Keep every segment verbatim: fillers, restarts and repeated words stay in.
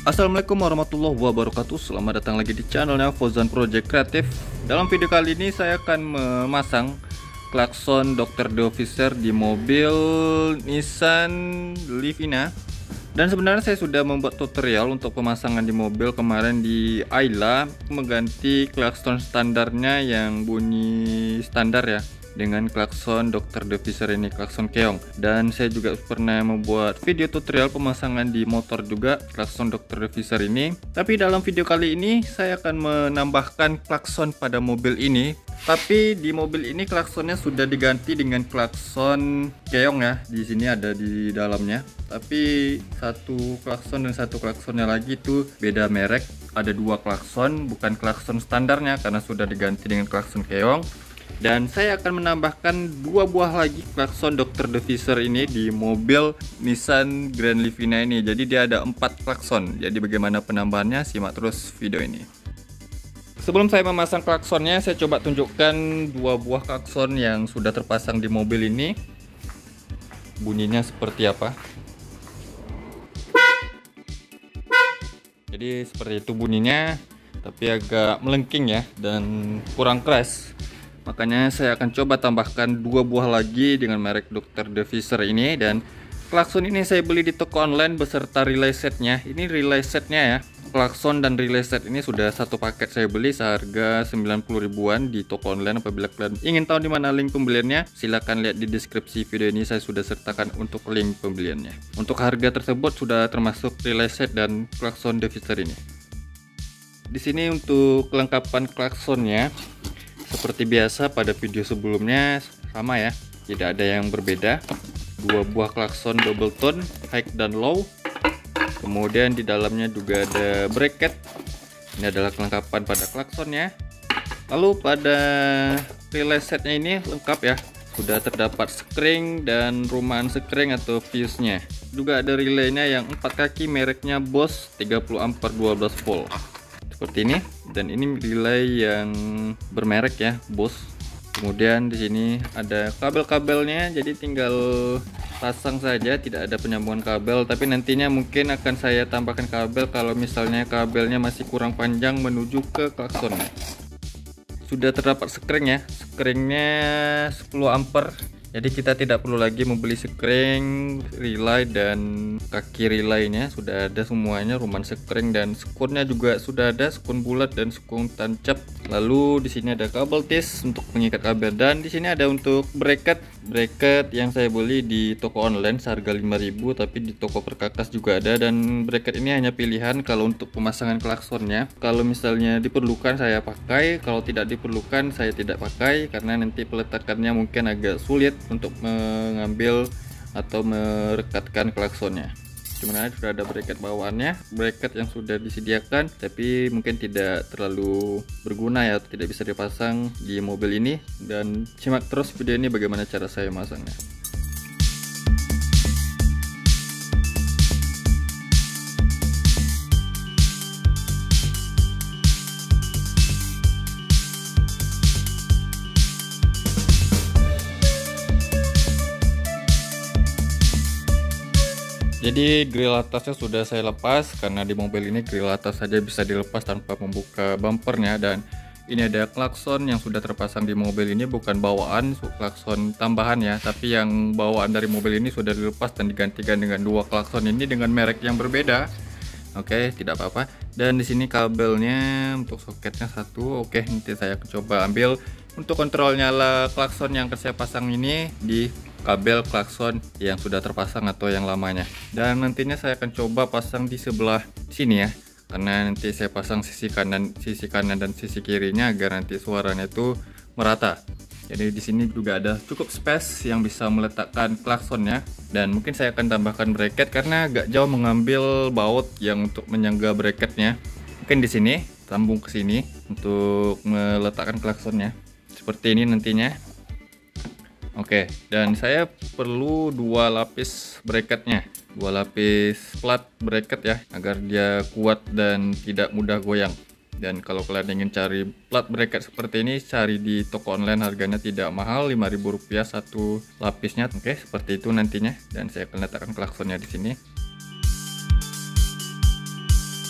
Assalamualaikum warahmatullahi wabarakatuh. Selamat datang lagi di channelnya Fauzan Project Kreatif. Dalam video kali ini saya akan memasang klakson dokter The Officer di mobil Nissan Livina. Dan sebenarnya saya sudah membuat tutorial untuk pemasangan di mobil kemarin di Ayla, mengganti klakson standarnya yang bunyi standar ya, dengan klakson dokter The Officer ini, klakson keong. Dan saya juga pernah membuat video tutorial pemasangan di motor juga klakson dokter The Officer ini. Tapi dalam video kali ini saya akan menambahkan klakson pada mobil ini. Tapi di mobil ini klaksonnya sudah diganti dengan klakson keong ya. Di sini ada di dalamnya. Tapi satu klakson dan satu klaksonnya lagi itu beda merek. Ada dua klakson, bukan klakson standarnya karena sudah diganti dengan klakson keong. Dan saya akan menambahkan dua buah lagi klakson dokter The Officer ini di mobil Nissan Grand Livina ini. Jadi dia ada empat klakson. Jadi bagaimana penambahannya, simak terus video ini. Sebelum saya memasang klaksonnya, saya coba tunjukkan dua buah klakson yang sudah terpasang di mobil ini. Bunyinya seperti apa? Jadi seperti itu bunyinya, tapi agak melengking ya dan kurang keras. Makanya saya akan coba tambahkan dua buah lagi dengan merek dokter The Officer ini. Dan klakson ini saya beli di toko online beserta relay setnya. Ini relay setnya ya. Klakson dan relay set ini sudah satu paket saya beli seharga sembilan puluh ribuan di toko online. Apabila kalian ingin tahu di mana link pembeliannya, silahkan lihat di deskripsi video ini, saya sudah sertakan untuk link pembeliannya. Untuk harga tersebut sudah termasuk relay set dan klakson The Officer ini. Di sini untuk kelengkapan klaksonnya seperti biasa pada video sebelumnya sama ya, tidak ada yang berbeda. Dua buah klakson double tone, high dan low. Kemudian di dalamnya juga ada bracket. Ini adalah kelengkapan pada klaksonnya. Lalu pada relay setnya ini lengkap ya. Sudah terdapat skring dan rumahan skring atau fuse-nya. Juga ada relaynya yang empat kaki, mereknya Bosch, tiga puluh ampere dua belas volt. Seperti ini. Dan ini relay yang bermerek ya, Bosch. Kemudian di sini ada kabel-kabelnya, jadi tinggal pasang saja, tidak ada penyambungan kabel. Tapi nantinya mungkin akan saya tambahkan kabel kalau misalnya kabelnya masih kurang panjang menuju ke klaksonnya. Sudah terdapat skring ya, skringnya sepuluh ampere. Jadi kita tidak perlu lagi membeli skring, relay dan kaki relaynya sudah ada semuanya, rumahan skring dan skunnya juga sudah ada, skun bulat dan skun tancap. Lalu di sini ada kabel tis untuk mengikat kabel dan di sini ada untuk bracket. Bracket yang saya beli di toko online seharga lima ribu, tapi di toko perkakas juga ada. Dan bracket ini hanya pilihan kalau untuk pemasangan klaksonnya. Kalau misalnya diperlukan saya pakai, kalau tidak diperlukan saya tidak pakai karena nanti peletakannya mungkin agak sulit untuk mengambil atau merekatkan klaksonnya. Sebenarnya sudah ada bracket bawaannya, bracket yang sudah disediakan, tapi mungkin tidak terlalu berguna ya, tidak bisa dipasang di mobil ini. Dan simak terus video ini bagaimana cara saya memasangnya. Jadi grill atasnya sudah saya lepas karena di mobil ini grill atas saja bisa dilepas tanpa membuka bumpernya. Dan ini ada klakson yang sudah terpasang di mobil ini, bukan bawaan klakson tambahan ya, tapi yang bawaan dari mobil ini sudah dilepas dan digantikan dengan dua klakson ini dengan merek yang berbeda. Oke, tidak apa-apa. Dan di sini kabelnya untuk soketnya satu. Oke, nanti saya coba ambil untuk kontrol nyala klakson yang saya pasang ini di kabel klakson yang sudah terpasang atau yang lamanya. Dan nantinya saya akan coba pasang di sebelah sini ya, karena nanti saya pasang sisi kanan, sisi kanan dan sisi kirinya agar nanti suaranya itu merata. Jadi di sini juga ada cukup space yang bisa meletakkan klaksonnya. Dan mungkin saya akan tambahkan bracket karena agak jauh mengambil baut yang untuk menyangga bracketnya. Mungkin di sini sambung ke sini untuk meletakkan klaksonnya. Seperti ini nantinya. Oke, dan saya perlu dua lapis bracketnya, dua lapis plat bracket ya, agar dia kuat dan tidak mudah goyang. Dan kalau kalian ingin cari plat bracket seperti ini, cari di toko online, harganya tidak mahal, lima ribu rupiah satu lapisnya. Oke, seperti itu nantinya. Dan saya akan letakkan klaksonnya di sini.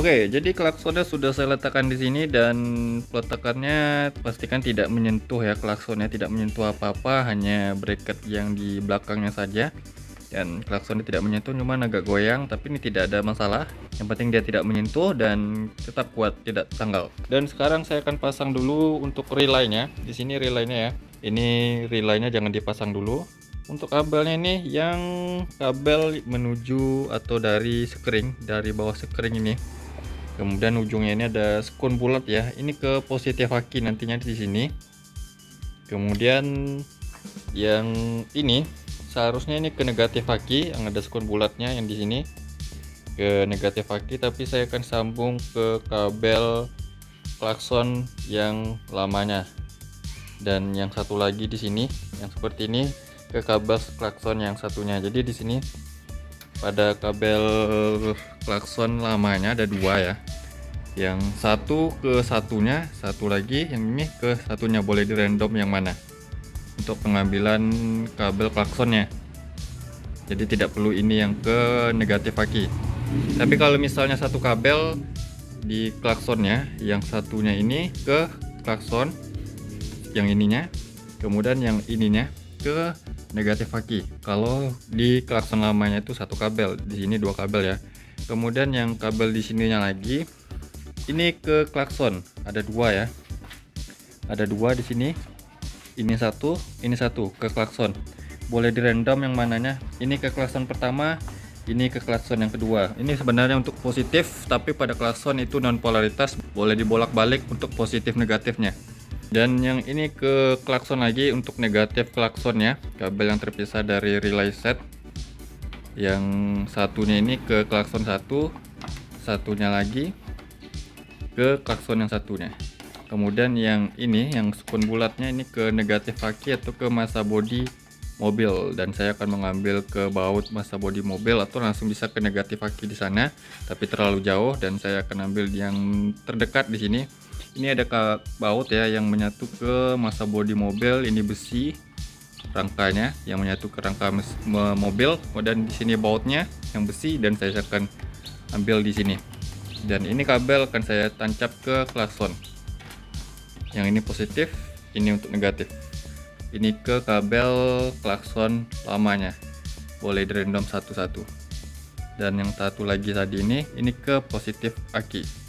Oke, jadi klaksonnya sudah saya letakkan di sini, dan peletakannya pastikan tidak menyentuh ya, klaksonnya tidak menyentuh apa-apa, hanya bracket yang di belakangnya saja. Dan klaksonnya tidak menyentuh, cuman agak goyang, tapi ini tidak ada masalah. Yang penting dia tidak menyentuh dan tetap kuat, tidak tanggal. Dan sekarang saya akan pasang dulu untuk relaynya. Di sini relaynya ya. Ini relaynya jangan dipasang dulu. Untuk kabelnya ini yang kabel menuju atau dari sekring, dari bawah sekring ini. Kemudian ujungnya ini ada skun bulat ya. Ini ke positif aki nantinya di sini. Kemudian yang ini seharusnya ini ke negatif aki, yang ada skun bulatnya yang di sini ke negatif aki, tapi saya akan sambung ke kabel klakson yang lamanya. Dan yang satu lagi di sini yang seperti ini ke kabel klakson yang satunya. Jadi di sini pada kabel klakson lamanya ada dua ya, yang satu ke satunya, satu lagi yang ini ke satunya. Boleh di random yang mana untuk pengambilan kabel klaksonnya, jadi tidak perlu ini yang ke negatif aki. Tapi kalau misalnya satu kabel di klaksonnya, yang satunya ini ke klakson yang ininya, kemudian yang ininya ke negatif aki. Kalau di klakson lamanya itu satu kabel, di sini dua kabel ya. Kemudian yang kabel di sininya lagi ini ke klakson, ada dua ya, ada dua di sini. Ini satu, ini satu ke klakson. Boleh di random yang mananya. Ini ke klakson pertama, ini ke klakson yang kedua. Ini sebenarnya untuk positif, tapi pada klakson itu non polaritas, boleh dibolak-balik untuk positif negatifnya. Dan yang ini ke klakson lagi untuk negatif klaksonnya, kabel yang terpisah dari relay set. Yang satunya ini ke klakson satu, satunya lagi ke klakson yang satunya. Kemudian yang ini, yang skun bulatnya ini ke negatif aki atau ke masa bodi mobil, dan saya akan mengambil ke baut masa bodi mobil, atau langsung bisa ke negatif aki di sana, tapi terlalu jauh, dan saya akan ambil yang terdekat di sini. Ini ada baut ya yang menyatu ke masa bodi mobil, ini besi rangkanya yang menyatu ke rangka mobil, dan di sini bautnya yang besi, dan saya akan ambil di sini. Dan ini kabel akan saya tancap ke klakson. Yang ini positif, ini untuk negatif. Ini ke kabel klakson lamanya. Boleh di random satu-satu. Dan yang satu lagi tadi ini, ini ke positif aki.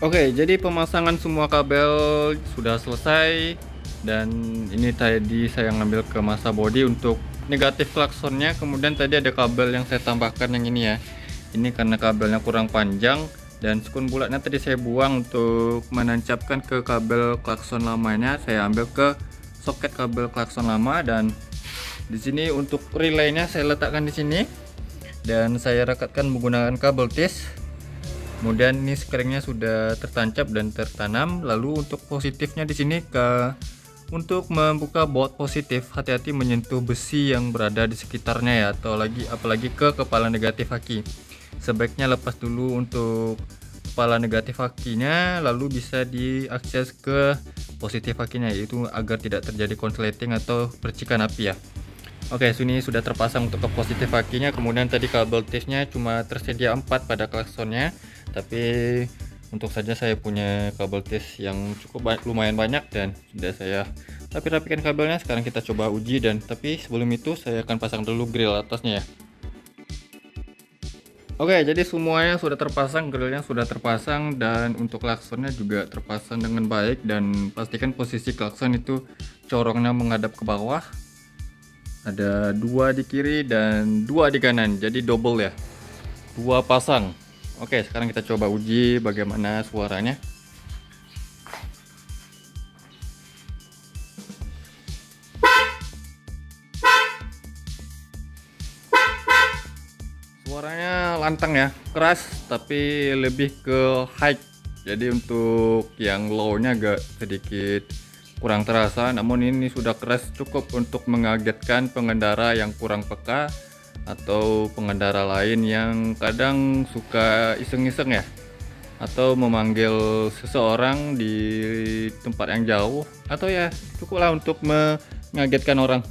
Oke, jadi pemasangan semua kabel sudah selesai, dan ini tadi saya ngambil ke masa body untuk negatif klaksonnya. Kemudian tadi ada kabel yang saya tambahkan yang ini ya. Ini karena kabelnya kurang panjang dan sekun bulatnya tadi saya buang untuk menancapkan ke kabel klakson lamanya. Saya ambil ke soket kabel klakson lama, dan di sini untuk relaynya saya letakkan di sini dan saya rekatkan menggunakan kabel tis. Kemudian ini screennya sudah tertancap dan tertanam. Lalu untuk positifnya di sini ke untuk membuka baut positif, hati-hati menyentuh besi yang berada di sekitarnya ya, atau lagi apalagi ke kepala negatif aki. Sebaiknya lepas dulu untuk kepala negatif akinya, lalu bisa diakses ke positif akinya, yaitu agar tidak terjadi konsleting atau percikan api ya. Oke, sini sudah terpasang untuk ke positif akinya. Kemudian tadi kabel tisnya cuma tersedia empat pada klaksonnya, tapi untuk saja saya punya kabel tis yang cukup banyak, lumayan banyak, dan sudah saya rapi-rapikan kabelnya. Sekarang kita coba uji, dan tapi sebelum itu saya akan pasang dulu grill atasnya ya. Oke, jadi semuanya sudah terpasang, grillnya sudah terpasang, dan untuk klaksonnya juga terpasang dengan baik. Dan pastikan posisi klakson itu corongnya menghadap ke bawah. Ada dua di kiri dan dua di kanan, jadi double ya, dua pasang. Oke, sekarang kita coba uji bagaimana suaranya. Suaranya lantang ya, keras, tapi lebih ke high. Jadi untuk yang low-nya agak sedikit kurang terasa, namun ini sudah keras cukup untuk mengagetkan pengendara yang kurang peka atau pengendara lain yang kadang suka iseng-iseng ya, atau memanggil seseorang di tempat yang jauh, atau ya cukuplah untuk mengagetkan orang.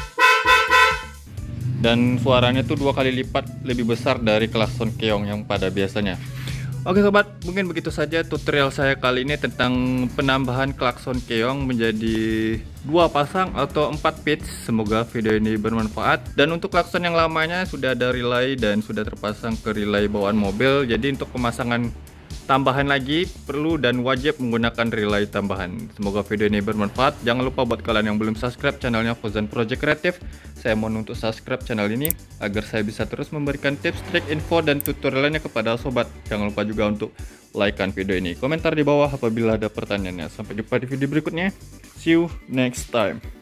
Dan suaranya tuh dua kali lipat lebih besar dari klakson keong yang pada biasanya. Oke sobat, mungkin begitu saja tutorial saya kali ini tentang penambahan klakson keong menjadi dua pasang atau empat pitch. Semoga video ini bermanfaat. Dan untuk klakson yang lamanya sudah ada relay dan sudah terpasang ke relay bawaan mobil. Jadi untuk pemasangan tambahan lagi perlu dan wajib menggunakan relay tambahan. Semoga video ini bermanfaat. Jangan lupa buat kalian yang belum subscribe channelnya Fauzan Project Creative, saya mohon untuk subscribe channel ini agar saya bisa terus memberikan tips, trik, info, dan tutorialnya kepada sobat. Jangan lupa juga untuk like-kan video ini, komentar di bawah apabila ada pertanyaannya. Sampai jumpa di video berikutnya. See you next time.